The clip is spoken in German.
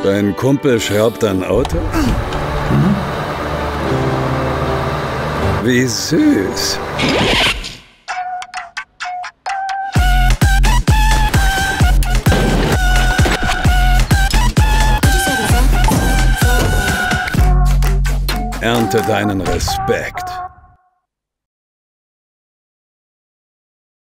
Dein Kumpel schraubt an Autos? Wie süß. Ernte deinen Respekt.